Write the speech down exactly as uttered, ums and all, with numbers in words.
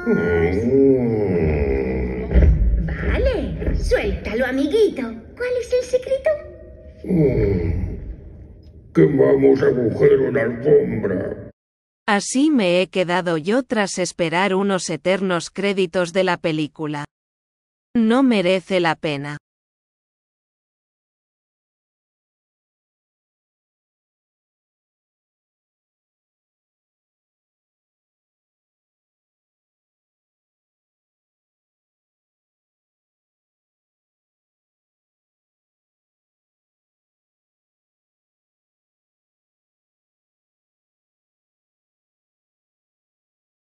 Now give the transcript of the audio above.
Vale, suéltalo, amiguito. ¿Cuál es el secreto? Quemamos agujero en alfombra. Así me he quedado yo tras esperar unos eternos créditos de la película. No merece la pena.